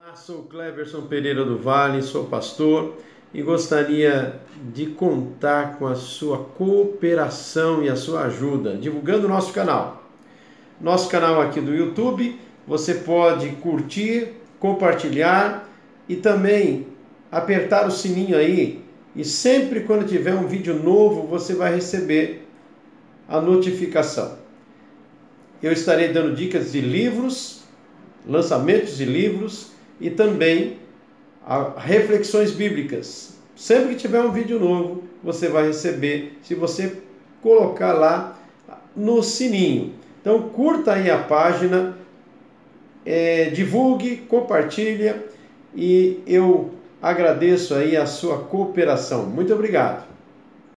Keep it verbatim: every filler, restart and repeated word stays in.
Olá, sou Cleverson Pereira do Vale, sou pastor e gostaria de contar com a sua cooperação e a sua ajuda, divulgando o nosso canal. Nosso canal aqui do YouTube, você pode curtir, compartilhar e também apertar o sininho aí, e sempre quando tiver um vídeo novo, você vai receber a notificação. Eu estarei dando dicas de livros, lançamentos de livros e também reflexões bíblicas. Sempre que tiver um vídeo novo, você vai receber se você colocar lá no sininho. Então curta aí a página, é, divulgue, compartilha e eu agradeço aí a sua cooperação. Muito obrigado.